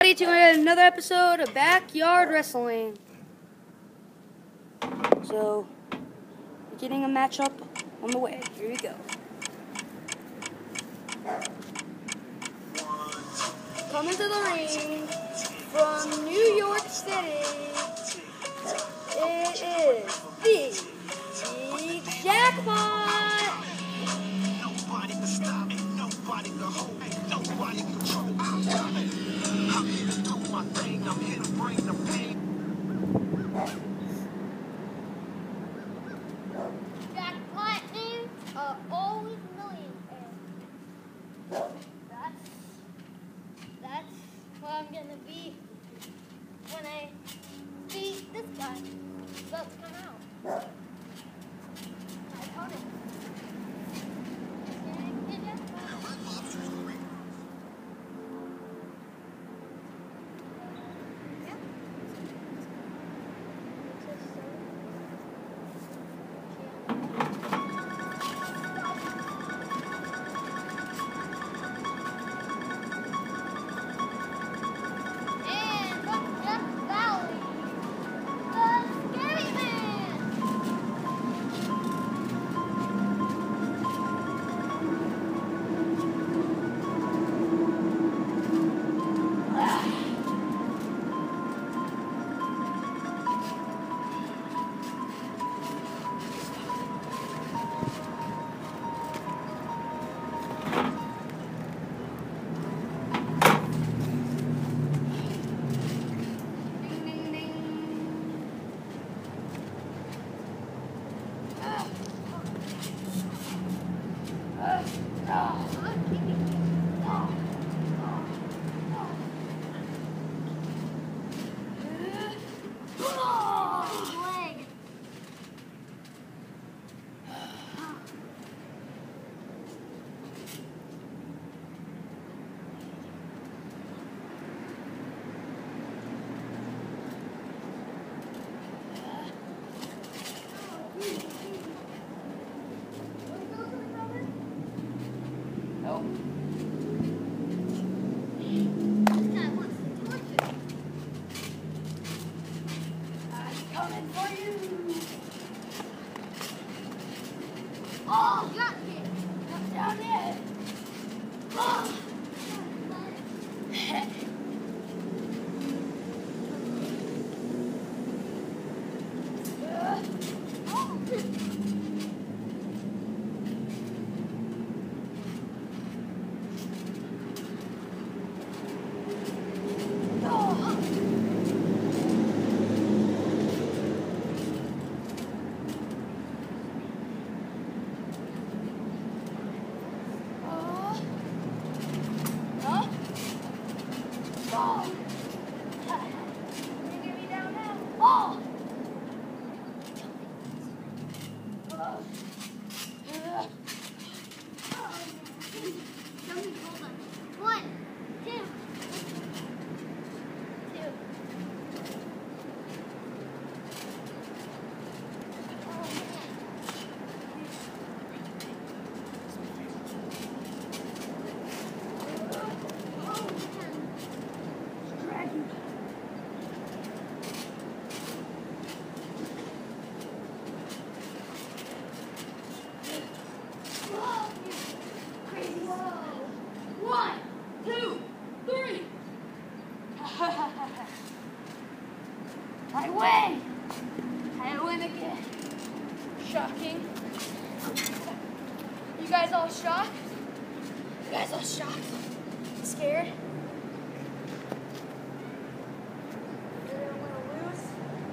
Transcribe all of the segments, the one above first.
everybody, to another episode of Backyard Wrestling. So, we're getting a matchup on the way. Here we go. Coming to the ring from New York City, it is the Big Jackpot. Nobody can stop me, nobody can hold me, nobody can control me. I'm here to do my thing, I'm here to bring the pain. Jackpot names are always millionaires. That's what I'm gonna be when I beat this guy. Let's come out. My opponent. Oh, got me. Come down there. Oh. One, two. One, two, three. I win. I win again. Shocking. You guys all shocked? You guys all shocked? Scared? You don't want to lose?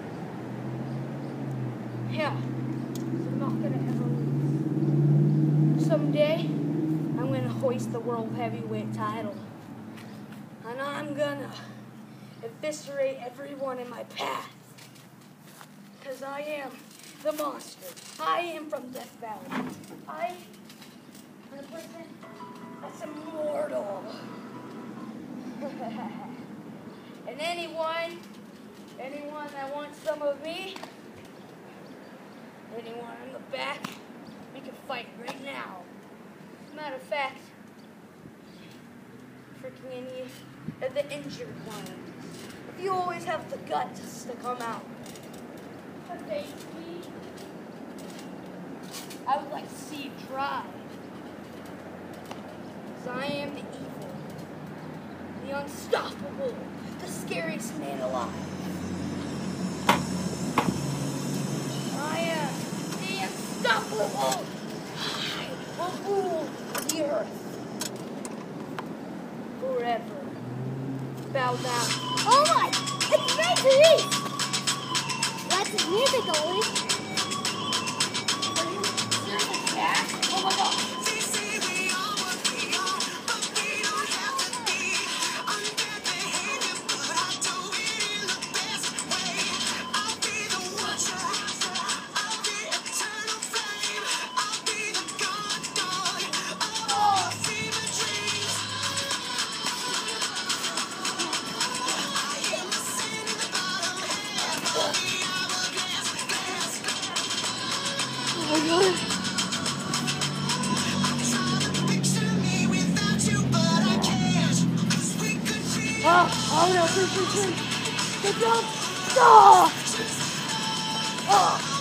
Yeah. I'm not gonna ever lose. Someday, I'm gonna hoist the World Heavyweight title. And I'm gonna eviscerate everyone in my path. Because I am the monster. I am from Death Valley. I am the person that's immortal. And anyone that wants some of me, anyone in the back, we can fight right now. Matter of fact, freaking and the injured ones. If you always have the guts to come out, I would like to see you try. Because I am the evil, the unstoppable, the scariest man alive. I am the unstoppable. I will rule the earth forever. Bow down. Oh my! It's Reggie! That's his music only. Are you serious, Jack? Oh my God. Oh no, please. Good job. Oh!